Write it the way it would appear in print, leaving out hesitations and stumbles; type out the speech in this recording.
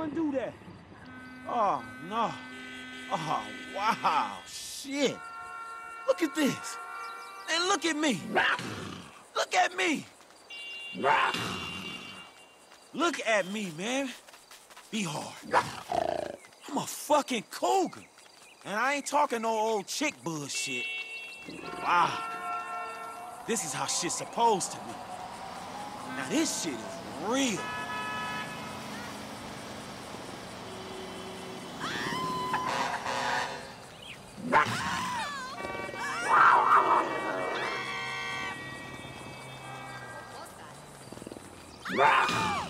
undo that? Oh, no. Oh, wow. Shit. Look at this. And look at me. Look at me. Look at me, man. Be hard. I'm a fucking cougar. And I ain't talking no old chick bullshit. Wow. This is how shit's supposed to be. Now this shit is real. What was that?